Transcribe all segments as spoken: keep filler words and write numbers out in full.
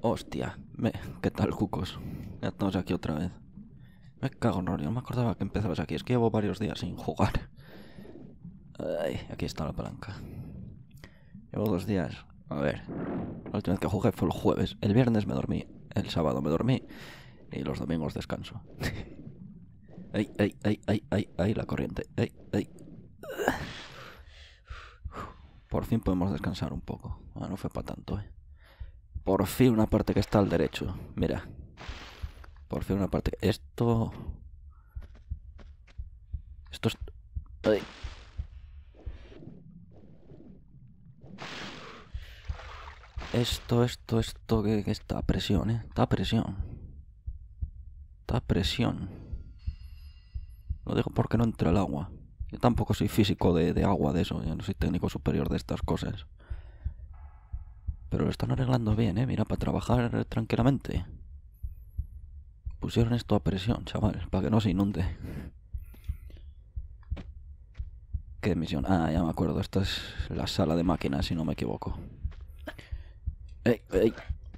Hostia, me... ¿qué tal, cucos? Ya estamos aquí otra vez. Me cago en Rory, no me acordaba que empezabas aquí. Es que llevo varios días sin jugar. Ay, aquí está la palanca. Llevo dos días. A ver, la última vez que jugué fue el jueves. El viernes me dormí. El sábado me dormí. Y los domingos descanso. Ay, ay, ay, ay, ay, ay, la corriente. Ay, ay. Por fin podemos descansar un poco. Ah, no fue para tanto, eh. Por fin una parte que está al derecho. Mira. Por fin una parte que... Esto... Esto es... Ay. Esto, esto, esto, que, que está a presión, eh. Está a presión. Está a presión. Lo digo porque no entra el agua. Yo tampoco soy físico de, de agua, de eso. Yo no soy técnico superior de estas cosas. Pero lo están arreglando bien, eh. Mira, para trabajar tranquilamente. Pusieron esto a presión, chaval, para que no se inunde. ¿Qué misión? Ah, ya me acuerdo. Esta es la sala de máquinas, si no me equivoco. ¡Ey, ey!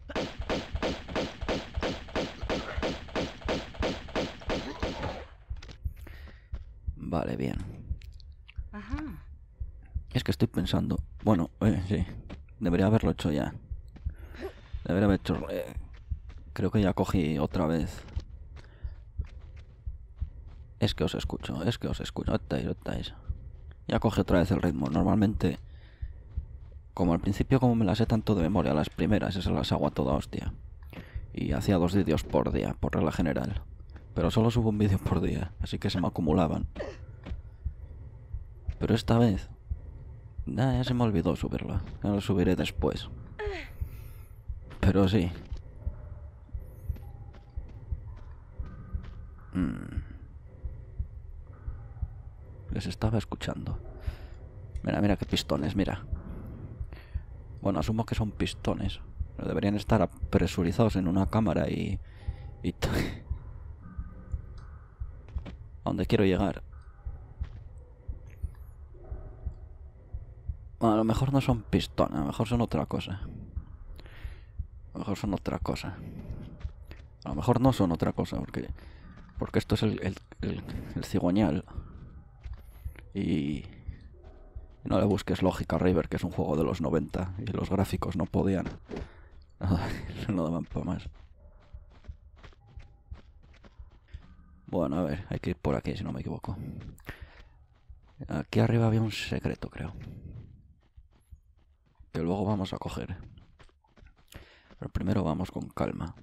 Vale, bien. Ajá. Es que estoy pensando... Bueno, eh, sí. Debería haberlo hecho ya. Debería haber hecho... Eh, creo que ya cogí otra vez. Es que os escucho, es que os escucho. Estáis, estáis. Ya cogí otra vez el ritmo. Normalmente... Como al principio, como me las sé tanto de memoria, las primeras, esas las hago a toda hostia. Y hacía dos vídeos por día, por regla general. Pero solo subo un vídeo por día, así que se me acumulaban. Pero esta vez... Nah, ya se me olvidó subirlo. Ya lo subiré después. Pero sí. Mm. Les estaba escuchando. Mira, mira qué pistones, mira. Bueno, asumo que son pistones. Pero deberían estar presurizados en una cámara y... y a donde quiero llegar. Bueno, a lo mejor no son pistones, a lo mejor son otra cosa. A lo mejor son otra cosa. A lo mejor no son otra cosa, porque... Porque esto es el, el, el, el cigüeñal. Y... No le busques lógica a River, que es un juego de los noventa. Y los gráficos no podían. No daban para más. Bueno, a ver, hay que ir por aquí, si no me equivoco. Aquí arriba había un secreto, creo. Que luego vamos a coger. Pero primero vamos con calma.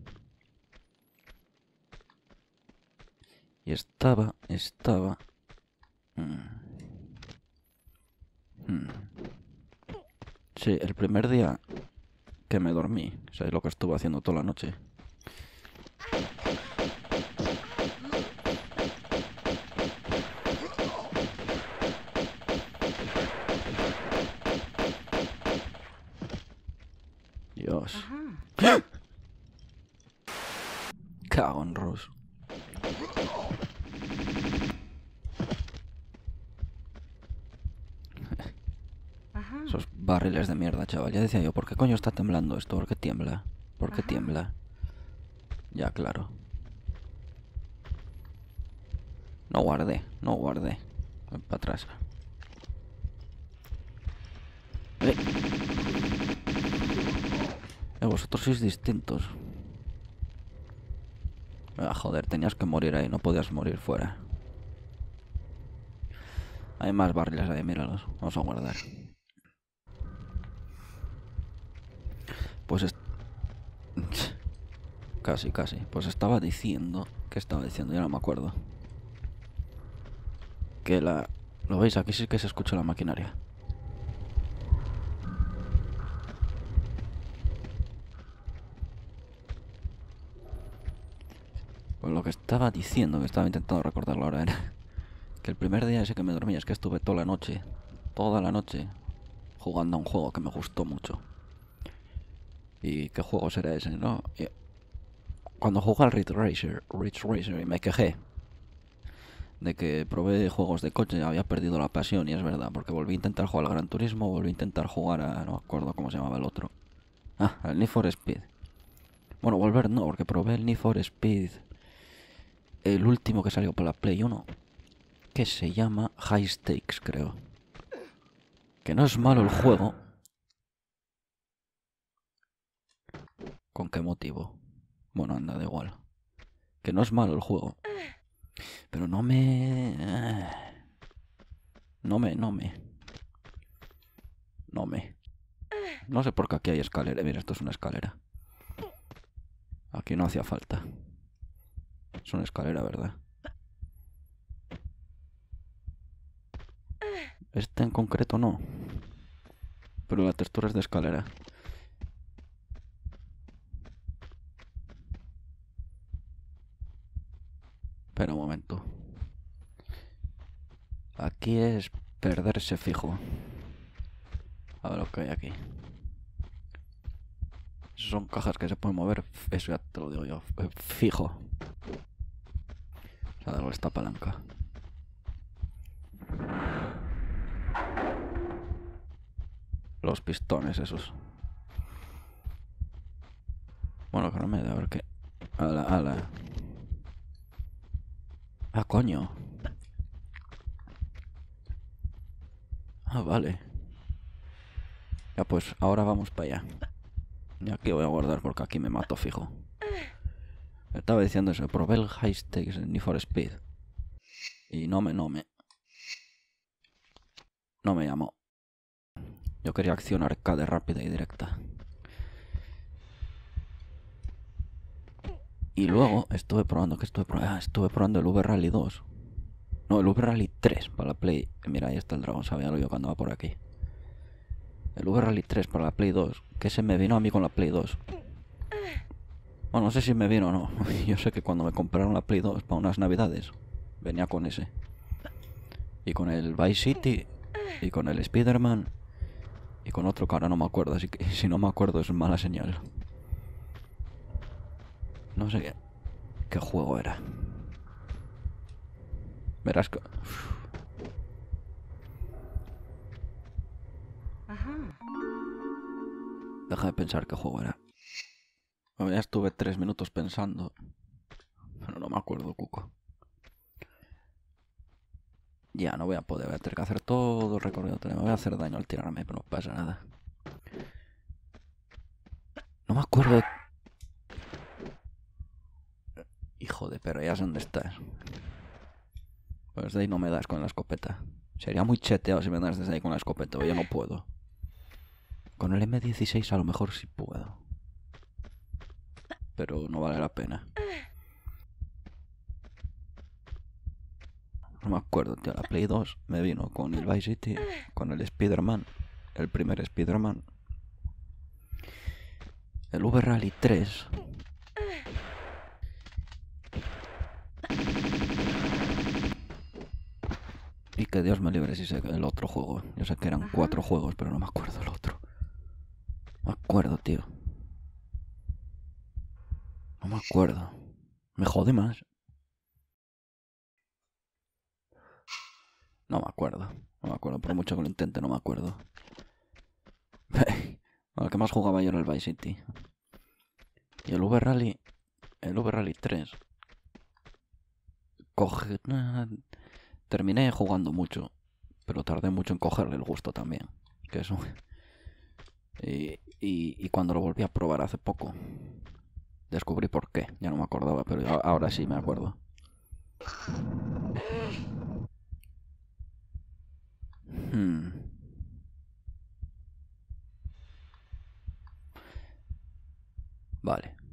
Y estaba, estaba... Hmm. Hmm. Sí, el primer día que me dormí, ¿sabéis lo que estuve haciendo toda la noche? Dios. Ajá. Cago en Ross. Ajá. Esos barriles de mierda, chaval. Ya decía yo, ¿por qué coño está temblando esto? ¿Por qué tiembla? ¿Por qué Ajá. tiembla? Ya, claro. No guardé, no guardé. Voy para atrás. Eh. Eh, vosotros sois distintos. Ah, joder, tenías que morir ahí, no podías morir fuera. Hay más barriles ahí, míralos. Vamos a guardar. Pues es... Casi, casi. Pues estaba diciendo... ¿Qué estaba diciendo? Ya no me acuerdo. Que la... ¿Lo veis? Aquí sí que se escucha la maquinaria. Pues lo que estaba diciendo, que estaba intentando recordarlo ahora, era... Que el primer día ese que me dormía es que estuve toda la noche... Toda la noche... Jugando a un juego que me gustó mucho. ¿Y qué juego será ese, no? Y cuando jugué al Ridge Racer, Ridge Racer y me quejé de que probé juegos de coche y había perdido la pasión, y es verdad, porque volví a intentar jugar al Gran Turismo, volví a intentar jugar a... no me acuerdo cómo se llamaba el otro. Ah, al Need for Speed. Bueno, volver no, porque probé el Need for Speed, el último que salió por la Play uno, que se llama High Stakes, creo. Que no es malo el juego. ¿Con qué motivo? Bueno, anda, da igual. Que no es malo el juego. Pero no me... No me, no me... No me... No sé por qué aquí hay escalera. Mira, esto es una escalera. Aquí no hacía falta. Es una escalera, ¿verdad? Este en concreto no. Pero la textura es de escalera. Espera un momento. Aquí es perderse fijo. A ver lo que hay aquí. Son cajas que se pueden mover. Eso ya te lo digo yo. Fijo. O sea, darle esta palanca. Los pistones esos. Bueno, que no me da a ver qué. Ala, ala. Ah, coño. Ah, vale. Ya pues, ahora vamos para allá. Y aquí voy a guardar porque aquí me mato fijo. Estaba diciendo eso, probé el High Stakes en Need for Speed. Y no me, no me... No me llamó. Yo quería acción arcade rápida y directa. Y luego estuve probando, ¿qué estuve probando? Ah, estuve probando el V-Rally dos. No, el V-Rally tres para la Play. Mira, ahí está el dragón, sabía lo yo cuando va por aquí. El V-Rally tres para la Play dos, que se me vino a mí con la Play dos. Bueno, no sé si me vino o no. Yo sé que cuando me compraron la Play dos para unas navidades, venía con ese. Y con el Vice City, y con el Spider-Man, y con otro que ahora no me acuerdo, así que si no me acuerdo es mala señal. No sé qué, qué juego era. Verás que... Uf. Ajá. Deja de pensar qué juego era. Bueno, ya estuve tres minutos pensando, pero no me acuerdo, cuco. Ya, no voy a poder, voy a tener que hacer todo el recorrido. Me voy a hacer daño al tirarme, pero no pasa nada. No me acuerdo de... Hijo de perra, ya sé dónde estás. Pues de ahí no me das con la escopeta. Sería muy cheteado si me das desde ahí con la escopeta, pero yo no puedo. Con el eme dieciséis a lo mejor sí puedo. Pero no vale la pena. No me acuerdo, tío. La Play dos me vino con el Vice City, con el Spider-Man, el primer Spider-Man, el V-Rally tres. Y que Dios me libre si sé el otro juego. Yo sé que eran cuatro juegos, pero no me acuerdo el otro. No me acuerdo, tío. No me acuerdo. Me jode más. No me acuerdo. No me acuerdo. Por mucho que lo intente, no me acuerdo. Bueno, el que más jugaba yo era el Vice City. Y el V-Rally... El V-Rally tres... Coge... Terminé jugando mucho. Pero tardé mucho en cogerle el gusto también. Que eso... Y, y, y cuando lo volví a probar hace poco... Descubrí por qué. Ya no me acordaba, pero ahora sí me acuerdo. Hmm. Vale.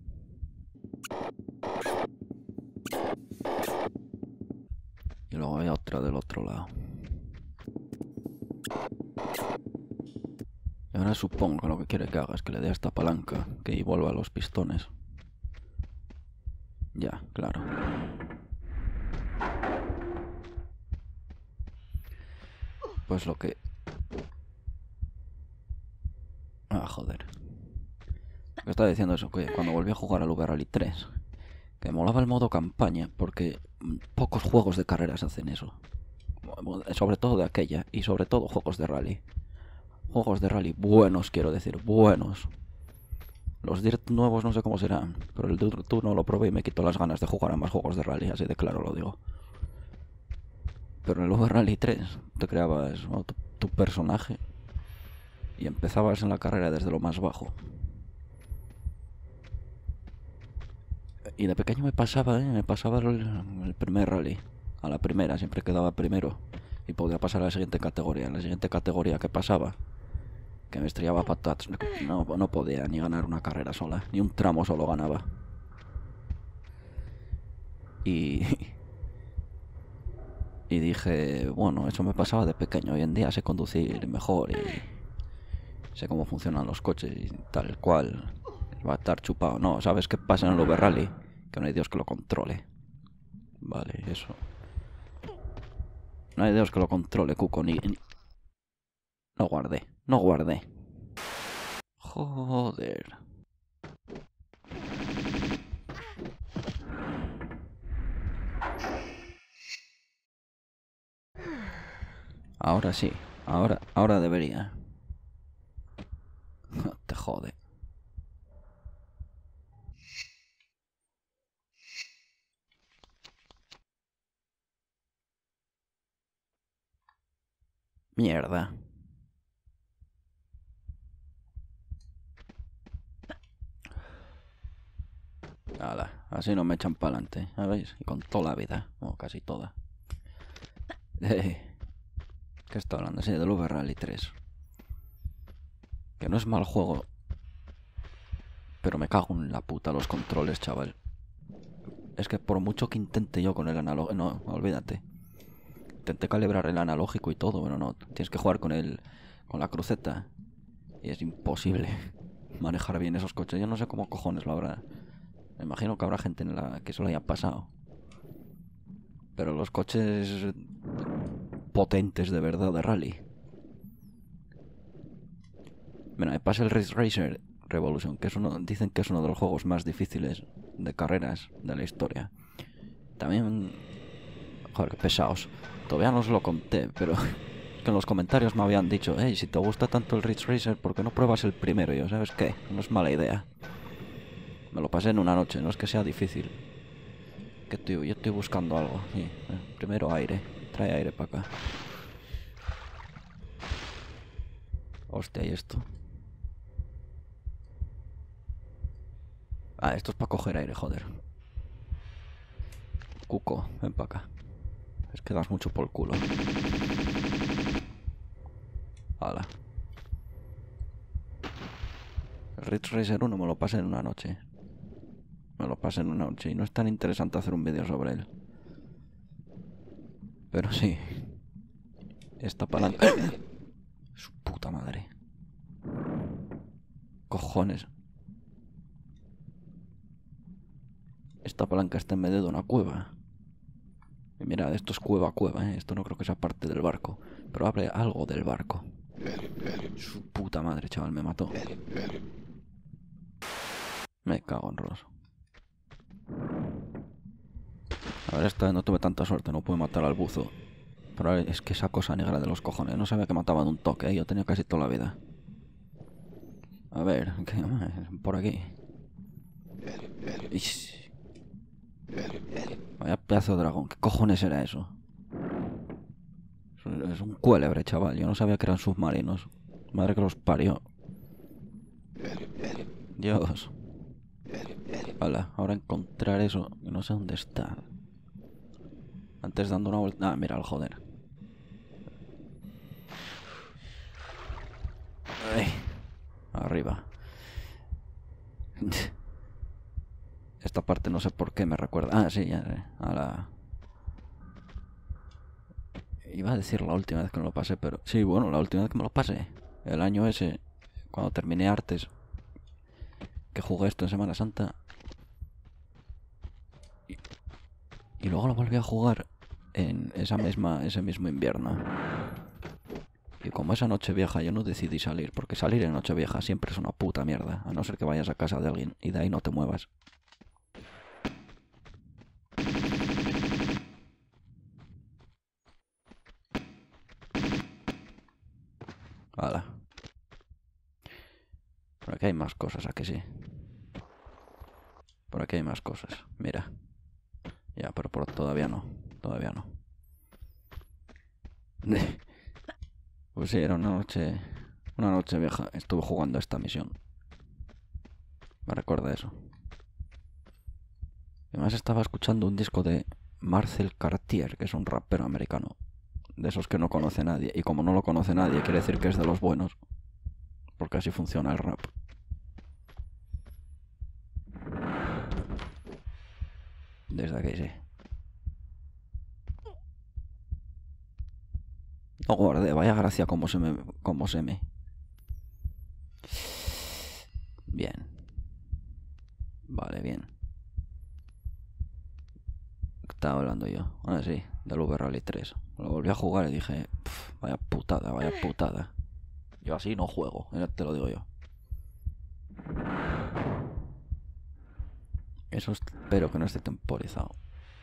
Y luego hay otra del otro lado. Y ahora supongo que lo que quiere que haga es que le dé a esta palanca, que vuelva a los pistones. Ya, claro. Pues lo que... Ah, joder. Lo que estaba diciendo eso, que cuando volví a jugar al V-Rally tres, que molaba el modo campaña, porque pocos juegos de carreras hacen eso. Sobre todo de aquella, y sobre todo juegos de rally. Juegos de rally buenos, quiero decir, buenos. Los Dirt nuevos no sé cómo serán, pero el Dirt uno lo probé y me quitó las ganas de jugar a más juegos de rally, así de claro lo digo. Pero en el Rally tres te creabas, ¿no?, tu, tu personaje y empezabas en la carrera desde lo más bajo. Y de pequeño me pasaba, ¿eh? Me pasaba el, el primer rally. A la primera, siempre quedaba primero. Y podía pasar a la siguiente categoría. En la siguiente categoría que pasaba, que me estrellaba patatas, no, no podía ni ganar una carrera sola. Ni un tramo solo ganaba. Y... Y dije, bueno, eso me pasaba de pequeño. Hoy en día sé conducir mejor y sé cómo funcionan los coches y tal cual. Va a estar chupado. No, ¿sabes qué pasa en el V Rally? Que no hay Dios que lo controle. Vale, eso. No hay Dios que lo controle, Cuco, ni... ni... No guardé, no guardé. Joder. Ahora sí, ahora, ahora debería. Te jode. Mierda. Hala, así no me echan para adelante, ¿sabéis? Y con toda la vida, o casi toda. Eh, ¿Qué está hablando? Sí, del V Rally tres. Que no es mal juego, pero me cago en la puta los controles, chaval. Es que por mucho que intente yo con el analógico... No, olvídate. Intenté calibrar el analógico y todo, pero no. Tienes que jugar con el... con la cruceta. Y es imposible manejar bien esos coches. Yo no sé cómo cojones lo habrá. Me imagino que habrá gente en la que eso lo haya pasado. Pero los coches potentes de verdad de rally. Bueno, me pasa el Ridge Racer Revolution, que es uno, dicen que es uno de los juegos más difíciles de carreras de la historia. También... Joder, qué pesados. Todavía no os lo conté, pero... que en los comentarios me habían dicho, hey, si te gusta tanto el Ridge Racer, ¿por qué no pruebas el primero? Y yo, ¿sabes qué? No es mala idea. Me lo pasé en una noche, no es que sea difícil. Que tío, yo estoy buscando algo. Sí, eh, primero aire. Trae aire para acá. Hostia, ¿y esto? Ah, esto es para coger aire, joder. Cuco, ven para acá. Es que das mucho por el culo. Hala. El Ridge Racer uno me lo pasé en una noche. Me lo pasé en una noche y no es tan interesante hacer un vídeo sobre él. Pero sí. Esta palanca... Su puta madre. Cojones. Esta palanca está en medio de una cueva. Y mira, esto es cueva a cueva, ¿eh? Esto no creo que sea parte del barco. Pero abre algo del barco. Su puta madre, chaval, me mató. Me cago en Ross. A ver, esta vez no tuve tanta suerte, no pude matar al buzo. Pero es que esa cosa negra de los cojones, no sabía que mataba de un toque, ¿eh? Yo tenía casi toda la vida. A ver, ¿qué? Por aquí. Ish. Vaya pedazo de dragón, ¿qué cojones era eso? Es un cuélebre, chaval, yo no sabía que eran submarinos. Madre que los parió. Dios. Hola, ahora encontrar eso, no sé dónde está. Antes dando una vuelta... Ah, mira, el joder. Ay, arriba. Esta parte no sé por qué me recuerda... Ah, sí, ya sé. A la... Iba a decir la última vez que me lo pasé, pero... Sí, bueno, la última vez que me lo pasé. El año ese, cuando terminé Artes, que jugué esto en Semana Santa. Y, y luego lo volví a jugar en esa misma, ese mismo invierno. Y como esa noche vieja yo no decidí salir, porque salir en noche vieja siempre es una puta mierda, a no ser que vayas a casa de alguien y de ahí no te muevas. Hala. Por aquí hay más cosas, ¿a que sí? Por aquí hay más cosas. Mira. Ya, pero por, todavía no. Todavía no. Pues sí, era una noche... Una noche vieja. Estuve jugando esta misión. Me recuerda eso. Además estaba escuchando un disco de Marcel Cartier, que es un rapero americano. De esos que no conoce nadie. Y como no lo conoce nadie, quiere decir que es de los buenos. Porque así funciona el rap. Desde aquí sí. No guardé, vaya gracia como se me... como se me... Bien. Vale, bien. Estaba hablando yo. Ahora sí, del V Rally tres. Lo volví a jugar y dije, vaya putada, vaya putada. Yo así no juego, te lo digo yo. Eso espero que no esté temporizado.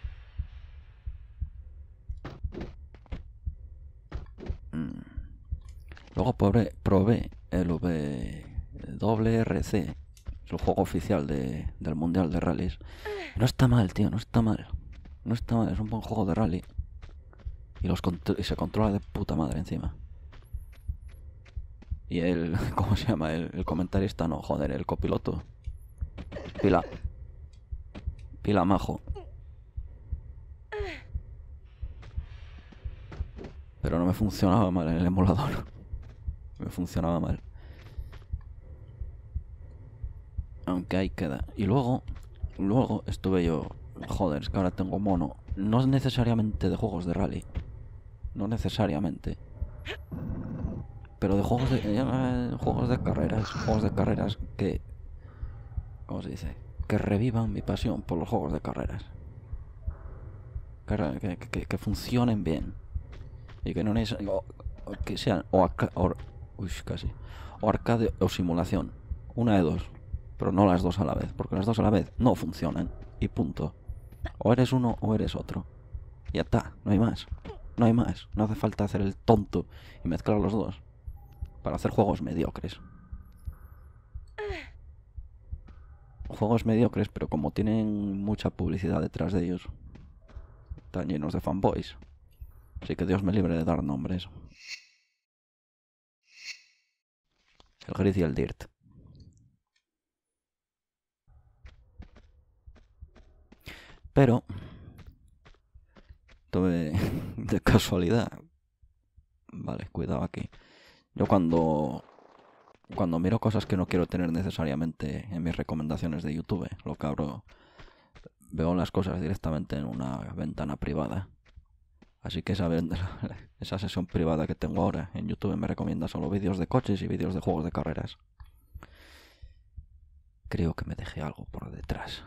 Mm. Luego probé, probé el W R C, el juego oficial de, del Mundial de Rallys. No está mal, tío, no está mal. No está mal, es un buen juego de rally. Y, los y se controla de puta madre encima. Y el... ¿Cómo se llama? El, el comentarista, no, joder, el copiloto. Pila. Pila majo. Pero no me funcionaba mal en el emulador. Me funcionaba mal. Aunque ahí queda. Y luego... Luego estuve yo... Joder, es que ahora tengo mono. No es necesariamente de juegos de rally. No necesariamente. Pero de juegos de... Eh, juegos de carreras. Juegos de carreras que... ¿Cómo se dice? Que revivan mi pasión por los juegos de carreras. Que, que, que, que funcionen bien. Y que no necesariamente... O, o que sean... O, arca, o, uy, casi. O arcade o simulación. Una de dos. Pero no las dos a la vez. Porque las dos a la vez no funcionan. Y punto. O eres uno o eres otro. Y ya está. No hay más. No hay más. No hace falta hacer el tonto y mezclar los dos. Para hacer juegos mediocres. Juegos mediocres, pero como tienen mucha publicidad detrás de ellos, están llenos de fanboys. Así que Dios me libre de dar nombres. El Grid y el Dirt. Pero tuve de casualidad. Vale, cuidado aquí. Yo cuando cuando miro cosas que no quiero tener necesariamente en mis recomendaciones de YouTube, lo que abro, veo las cosas directamente en una ventana privada. Así que esa, esa sesión privada que tengo ahora en YouTube me recomienda solo vídeos de coches y vídeos de juegos de carreras. Creo que me dejé algo por detrás.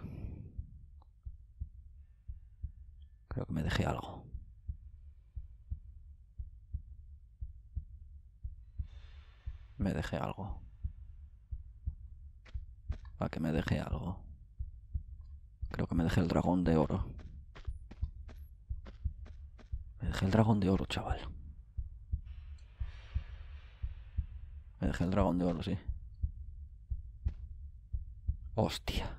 Creo que me dejé algo. Me dejé algo. ¿A que me dejé algo? Creo que me dejé el dragón de oro. Me dejé el dragón de oro, chaval. Me dejé el dragón de oro, sí. Hostia.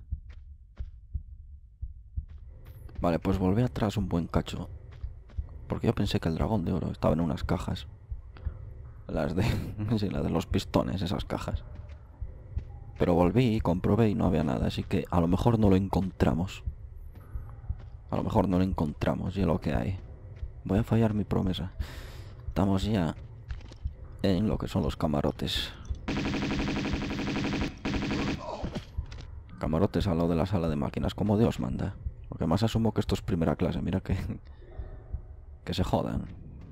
Vale, pues volví atrás un buen cacho. Porque yo pensé que el dragón de oro estaba en unas cajas. Las de... sí, las de los pistones, esas cajas. Pero volví y comprobé y no había nada. Así que a lo mejor no lo encontramos. A lo mejor no lo encontramos y es lo que hay. Voy a fallar mi promesa. Estamos ya en lo que son los camarotes. Camarotes al lado de la sala de máquinas, como Dios manda. Porque más asumo que esto es primera clase. Mira que... que se jodan.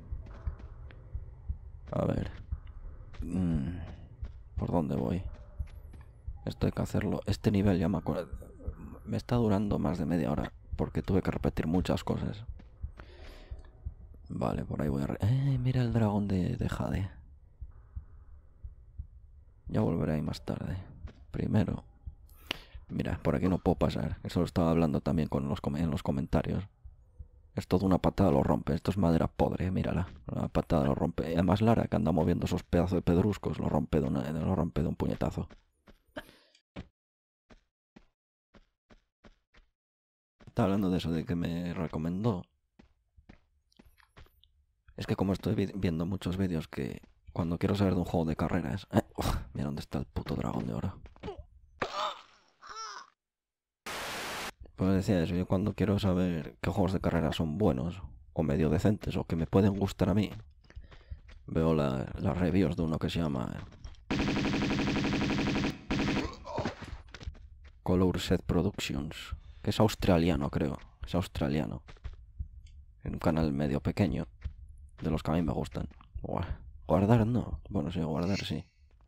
A ver. Mm, ¿por dónde voy? Esto hay que hacerlo. Este nivel ya me acuerdo. Me está durando más de media hora. Porque tuve que repetir muchas cosas. Vale, por ahí voy a... Re eh, mira el dragón de, de Jade. Ya volveré ahí más tarde. Primero... Mira, por aquí no puedo pasar. Eso lo estaba hablando también con los en los comentarios. Esto de una patada lo rompe. Esto es madera podre, mírala. Una patada lo rompe. Y además Lara, que anda moviendo esos pedazos de pedruscos, lo rompe de, una, lo rompe de un puñetazo. estaba hablando de eso, de que me recomendó. Es que como estoy vi viendo muchos vídeos que cuando quiero saber de un juego de carreras... Eh, uf, mira dónde está el puto dragón de oro. Pues decía eso, yo cuando quiero saber qué juegos de carreras son buenos, o medio decentes, o que me pueden gustar a mí, veo la, las reviews de uno que se llama Color Set Productions, que es australiano, creo. Es australiano. En un canal medio pequeño, de los que a mí me gustan. Guardar no. Bueno, sí, guardar sí.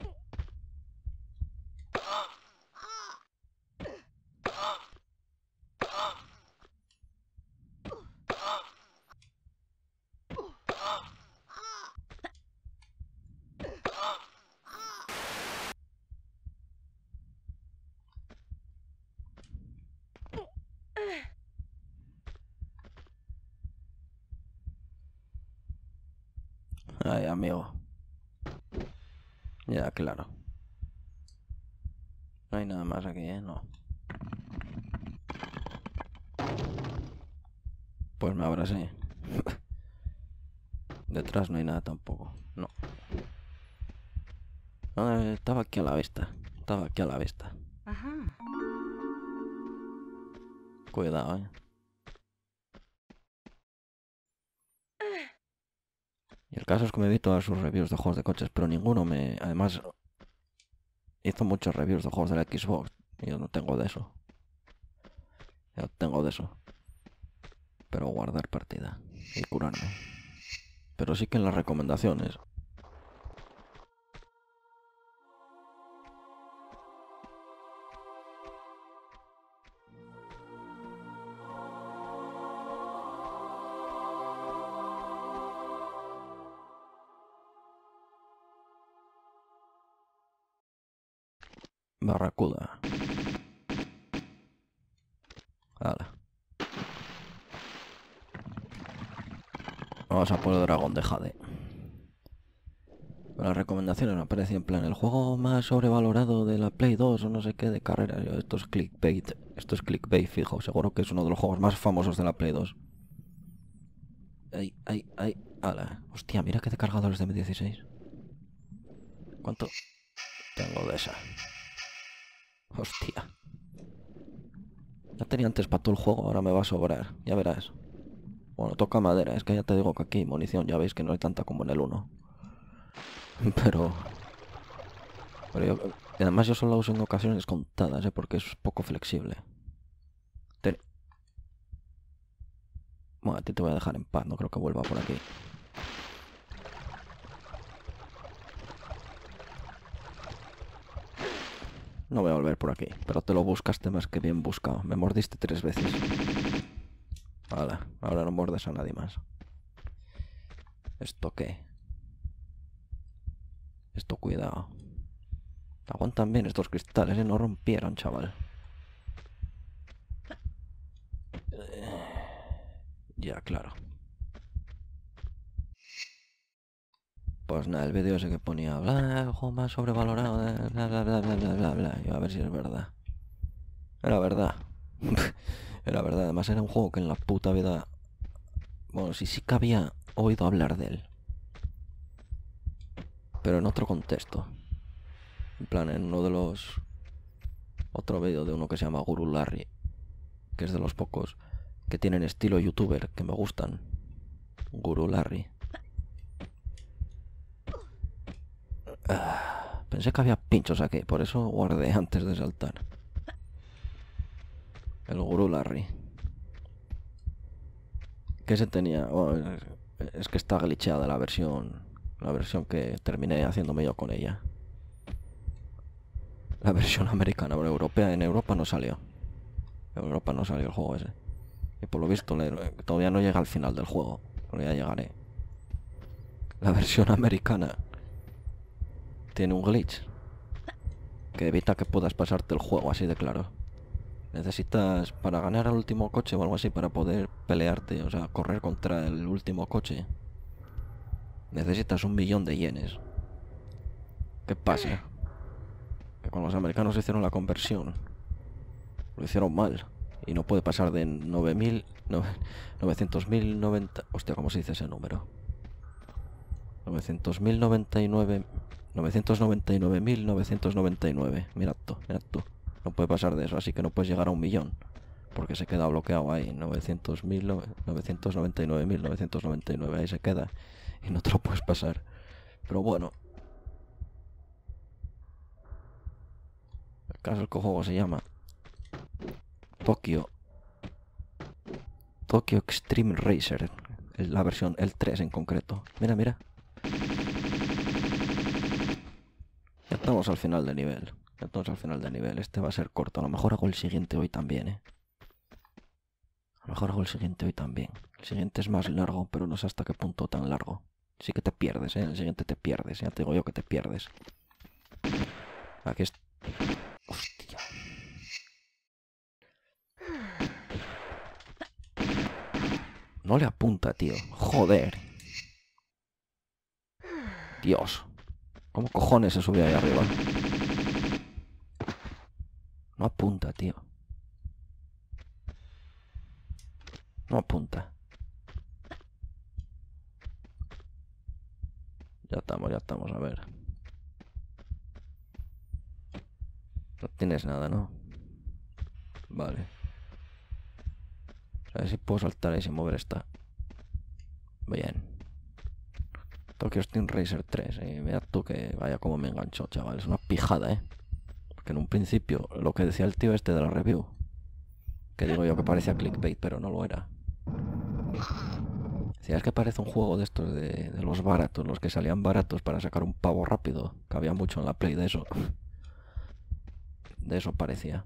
Ay, amigo. Ya, claro. No hay nada más aquí, ¿eh? No. Pues me habrá sí. Detrás no hay nada tampoco. No. No, eh, estaba aquí a la vista. Estaba aquí a la vista. Ajá. Cuidado, ¿eh? Y el caso es que me vi todas sus reviews de juegos de coches, pero ninguno me... Además, hizo muchos reviews de juegos de la Xbox. Y yo no tengo de eso. Yo tengo de eso. Pero guardar partida. Y curarme. Pero sí que en las recomendaciones... Barracuda. Hala. Vamos a por el dragón de Jade. Las recomendaciones me aparecen en plan el juego más sobrevalorado de la Play dos o no sé qué de carrera. Yo, esto es clickbait. Esto es clickbait fijo. Seguro que es uno de los juegos más famosos de la Play dos. Ay, ay, ay. Hala. Hostia, mira que de cargadores de M dieciséis. ¿Cuánto? Tengo de esa. Hostia. Ya tenía antes para todo el juego, ahora me va a sobrar. Ya verás. Bueno, toca madera. Es que ya te digo que aquí munición ya veis que no hay tanta como en el uno. Pero... Pero yo... Y además yo solo la uso en ocasiones contadas, ¿eh? Porque es poco flexible. Ten... Bueno, a ti te voy a dejar en paz, no creo que vuelva por aquí. No voy a volver por aquí, pero te lo buscaste más que bien buscado. Me mordiste tres veces. Vale, ahora no mordes a nadie más. ¿Esto qué? Esto cuidado. Aguantan bien estos cristales, ¿eh? No rompieron, chaval. Ya, claro. Pues nada, el vídeo ese que ponía bla, el juego más sobrevalorado, bla, bla, bla, bla, bla, bla, bla. Yo a ver si es verdad. Era verdad. Era verdad, además era un juego que en la puta vida... Bueno, sí, sí que había oído hablar de él. Pero en otro contexto. En plan, en uno de los... Otro vídeo de uno que se llama Guru Larry. Que es de los pocos que tienen estilo youtuber que me gustan. Guru Larry. Ah, pensé que había pinchos aquí, por eso guardé antes de saltar. El Guru Larry. Que se tenía... Bueno, es que está glitcheada la versión... La versión que terminé haciéndome yo con ella. La versión americana, pero europea. En Europa no salió. En Europa no salió el juego ese. Y por lo visto todavía no llega al final del juego. Pero ya llegaré. La versión americana tiene un glitch que evita que puedas pasarte el juego, así de claro. Necesitas, para ganar al último coche o algo así, para poder pelearte, o sea, correr contra el último coche, necesitas un millón de yenes. ¿Qué pasa? Que cuando los americanos hicieron la conversión, lo hicieron mal. Y no puede pasar de nueve mil... novecientos mil noventa... Hostia, ¿cómo se dice ese número? novecientos mil noventa y nueve... novecientos noventa y nueve mil novecientos noventa y nueve. Mirad tú, mirad tú. No puede pasar de eso, así que no puedes llegar a un millón. Porque se queda bloqueado ahí. novecientos mil... novecientos noventa y nueve mil novecientos noventa y nueve. Ahí se queda. Y no te lo puedes pasar. Pero bueno. El caso es que el juego se llama Tokyo Tokyo Extreme Racer, la versión, el tres en concreto. Mira, mira. Ya estamos al final del nivel. Ya estamos al final del nivel. Este va a ser corto. A lo mejor hago el siguiente hoy también, ¿eh? A lo mejor hago el siguiente hoy también. El siguiente es más largo, pero no sé hasta qué punto tan largo. Sí que te pierdes, ¿eh? En el siguiente te pierdes. Ya te digo yo que te pierdes. Aquí es... Hostia. No le apunta, tío. Joder. Dios. ¿Cómo cojones se subió ahí arriba? No apunta, tío. No apunta. Ya estamos, ya estamos, a ver. No tienes nada, ¿no? Vale. A ver si puedo saltar ahí sin mover esta. Bien. Tokyo Steam Racer tres. Eh. Mira tú que vaya como me enganchó, chaval. Es una pijada, ¿eh? Porque en un principio, lo que decía el tío este de la review, que digo yo que parecía clickbait, pero no lo era. Decía, es que parece un juego de estos de, de los baratos, los que salían baratos para sacar un pavo rápido. Que había mucho en la Play de eso. De eso parecía.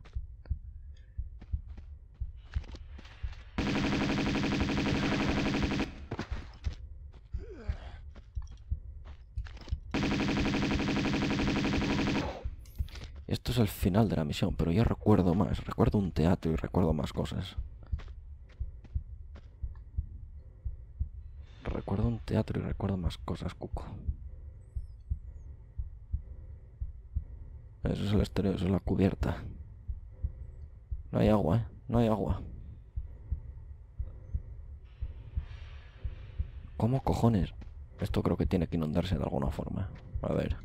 Esto es el final de la misión, pero yo recuerdo más. Recuerdo un teatro y recuerdo más cosas. Recuerdo un teatro y recuerdo más cosas, cuco. Eso es el exterior, eso es la cubierta. No hay agua, ¿eh? No hay agua. ¿Cómo cojones? Esto creo que tiene que inundarse de alguna forma. A ver.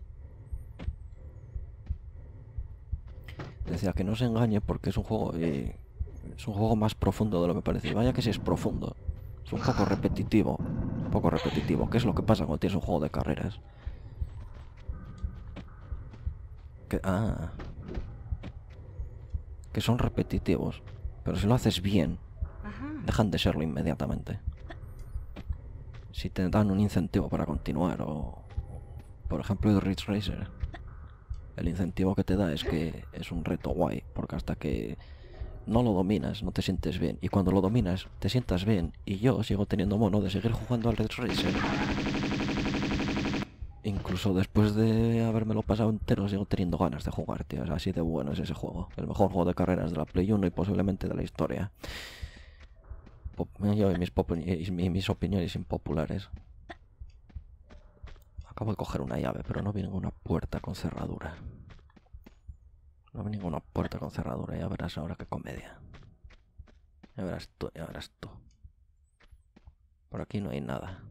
Decía que no se engañe porque es un juego... Eh, es un juego más profundo de lo que parece. Vaya que sí es profundo. Es un poco repetitivo. Un poco repetitivo. ¿Qué es lo que pasa cuando tienes un juego de carreras? Que... Ah... Que son repetitivos. Pero si lo haces bien, dejan de serlo inmediatamente. Si te dan un incentivo para continuar o... Por ejemplo, el Ridge Racer. El incentivo que te da es que es un reto guay. Porque hasta que no lo dominas, no te sientes bien. Y cuando lo dominas, te sientas bien. Y yo sigo teniendo mono de seguir jugando al Ridge Racer. Incluso después de habérmelo pasado entero, sigo teniendo ganas de jugar, tío. O sea, así de bueno es ese juego. El mejor juego de carreras de la Play uno y posiblemente de la historia. Pop yo y mis, pop y mis opiniones impopulares. Acabo de coger una llave, pero no vi ninguna puerta con cerradura. No vi ninguna puerta con cerradura. Ya verás ahora qué comedia. Ya verás tú, ya verás tú. Por aquí no hay nada.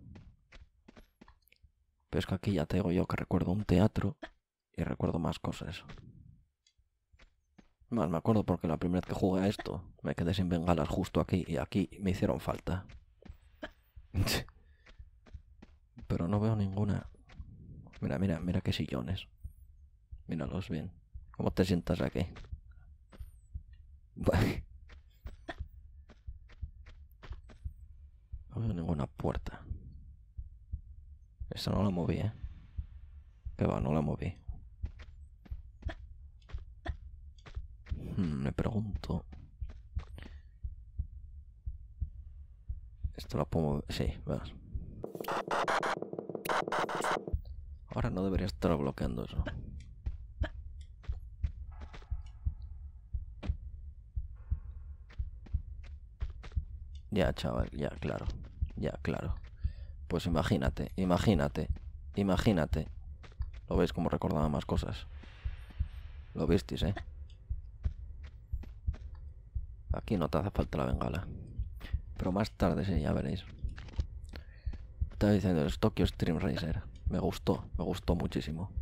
Pero es que aquí ya te digo yo que recuerdo un teatro y recuerdo más cosas. Más me acuerdo porque la primera vez que jugué a esto me quedé sin bengalas justo aquí y aquí me hicieron falta. Pero no veo ninguna. Mira, mira, mira qué sillones. Míralos bien. ¿Cómo te sientas aquí? No veo ninguna puerta. Esta no la moví, ¿eh? Que va, no la moví. Hmm, me pregunto... Esto la puedo mover... Sí, vas. Ahora no debería estar bloqueando eso. Ya, chaval, ya, claro. Ya, claro. Pues imagínate, imagínate, imagínate. ¿Lo veis como recordaba más cosas? Lo visteis, ¿eh? Aquí no te hace falta la bengala. Pero más tarde sí, ya veréis. Estaba diciendo, es Tokyo Stream Racer. Me gustó, me gustó muchísimo.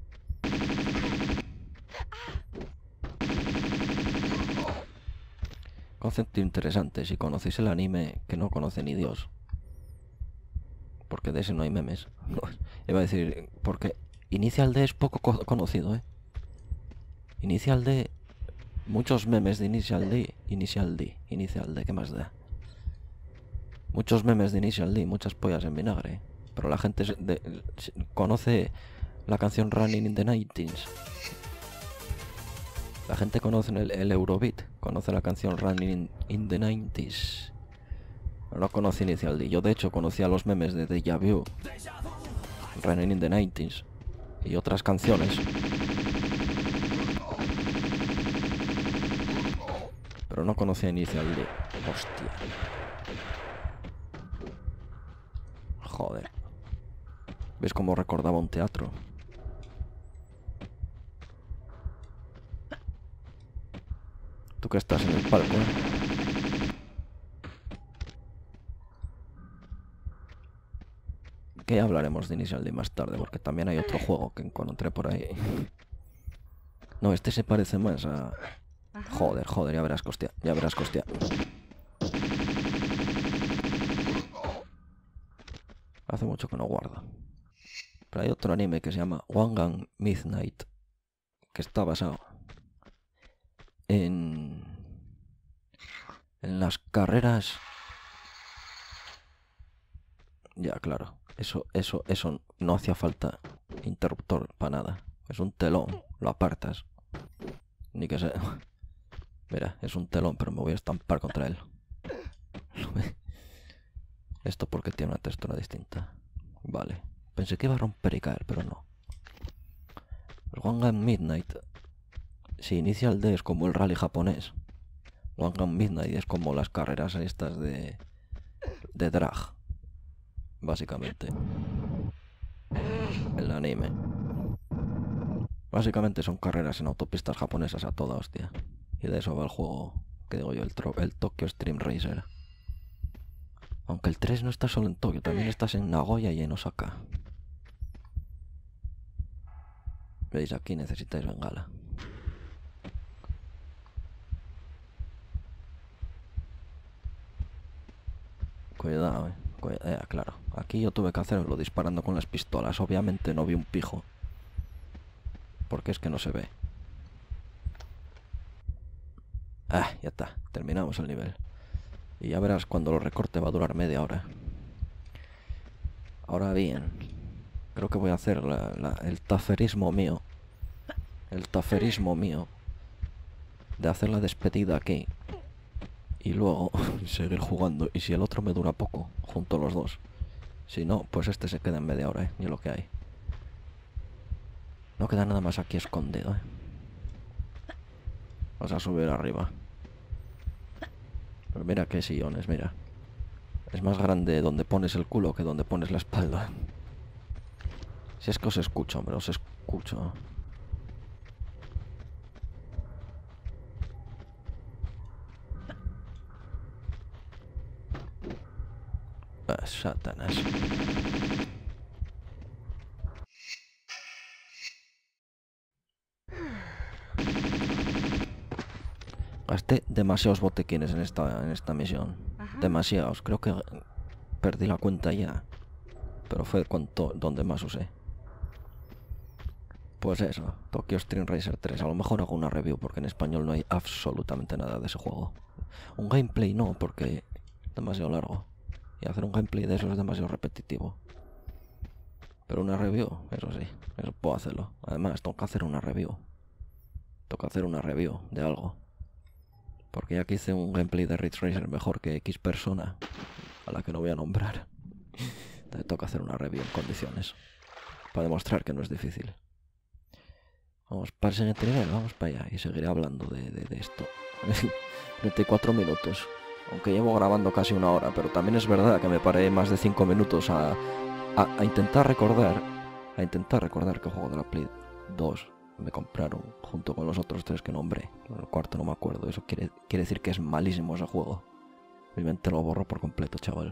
Concepto interesante, si conocéis el anime que no conoce ni Dios. Porque de ese no hay memes. No, iba a decir, porque Initial D es poco co conocido, ¿eh? Initial D... Muchos memes de Initial D. Initial D. Initial D, ¿qué más da? Muchos memes de Initial D, muchas pollas en vinagre. Pero la gente de, conoce la canción Running in the nineties. La gente conoce el, el Eurobeat, conoce la canción Running in, in the nineties. Pero no conoce Initial D. Yo de hecho conocía los memes de Deja Vu, Running in the nineties y otras canciones. Pero no conocía Initial D. Hostia. Joder. ¿Ves cómo recordaba un teatro? Tú que estás en el palco, ¿eh? Que hablaremos de Initial D más tarde, porque también hay otro juego que encontré por ahí. No, este se parece más a... Joder, joder, ya verás, hostia, ya verás, hostia. Hace mucho que no guardo. Pero hay otro anime que se llama Wangan Midnight, que está basado en... en las carreras... Ya, claro. Eso, eso, eso no hacía falta interruptor para nada. Es un telón, lo apartas. Ni que sea... Mira, es un telón, pero me voy a estampar contra él. Esto porque tiene una textura distinta. Vale. Pensé que iba a romper y caer, pero no. El Wangan Midnight... Si Initial D es como el rally japonés, Wangan Midnight es como las carreras estas de... de drag. Básicamente. El anime. Básicamente son carreras en autopistas japonesas a toda hostia. Y de eso va el juego, que digo yo, el, el Tokyo Stream Racer. Aunque el tres no está solo en Tokio, también estás en Nagoya y en Osaka. Veis, aquí necesitáis bengala. Cuidado, eh. Cuidado, eh, claro. Aquí yo tuve que hacerlo disparando con las pistolas. Obviamente no vi un pijo. Porque es que no se ve. Ah, ya está. Terminamos el nivel. Y ya verás, cuando lo recorte va a durar media hora. Ahora bien, creo que voy a hacer la, la, el taferismo mío. El taferismo mío. De hacer la despedida aquí. Y luego seguir jugando. Y si el otro me dura poco, junto los dos. Si no, pues este se queda en media hora, ¿eh? Y lo que hay. No queda nada más aquí escondido, ¿eh? Vas a subir arriba. Pero mira qué sillones, mira. Es más grande donde pones el culo que donde pones la espalda. Si es que os escucho, hombre, os escucho. Ah, Satanás. Gasté demasiados botequines en esta, en esta misión. Ajá. Demasiados. Creo que perdí la cuenta ya. Pero fue cuanto, donde más usé. Pues eso, Tokyo Stream Racer tres. A lo mejor hago una review porque en español no hay absolutamente nada de ese juego. Un gameplay no, porque es demasiado largo. Y hacer un gameplay de eso es demasiado repetitivo. Pero una review, eso sí, eso puedo hacerlo. Además, tengo que hacer una review. Tengo que hacer una review de algo. Porque ya que hice un gameplay de Ridge Racer mejor que X persona, a la que no voy a nombrar, te toca hacer una review en condiciones. Para demostrar que no es difícil. Vamos para el siguiente nivel, vamos para allá. Y seguiré hablando de, de, de esto. treinta y cuatro minutos. Aunque llevo grabando casi una hora, pero también es verdad que me paré más de cinco minutos a, a, a intentar recordar. A intentar recordar que juego de la Play dos me compraron junto con los otros tres que nombré. El cuarto no me acuerdo. Eso quiere, quiere decir que es malísimo ese juego. Obviamente lo borro por completo, chaval.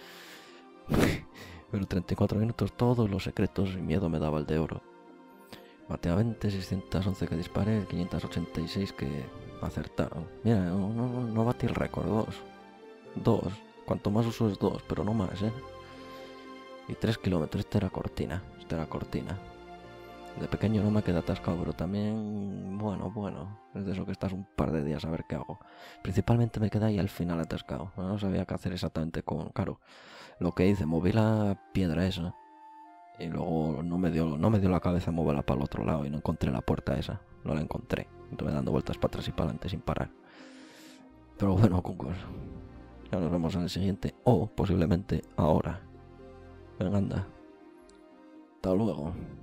Pero treinta y cuatro minutos, todos los secretos y miedo me daba el de oro. Maté a veinte, seiscientos once que disparé, quinientos ochenta y seis que acertaron. Mira, no, no, no batí el récord, dos. Dos. Cuanto más uso es dos, pero no más, ¿eh? Y tres kilómetros, esta era cortina. Esta era cortina. De pequeño no me quedé atascado, pero también, bueno, bueno. Es de eso que estás un par de días a ver qué hago. Principalmente me quedé ahí al final atascado. No sabía qué hacer exactamente con... Claro, lo que hice, moví la piedra esa. Y luego no me dio, no me dio la cabeza moverla para el otro lado y no encontré la puerta esa. No la encontré. Estuve dando vueltas para atrás y para adelante sin parar. Pero bueno, cucos. Ya nos vemos en el siguiente. O posiblemente ahora. Venga, anda. Hasta luego.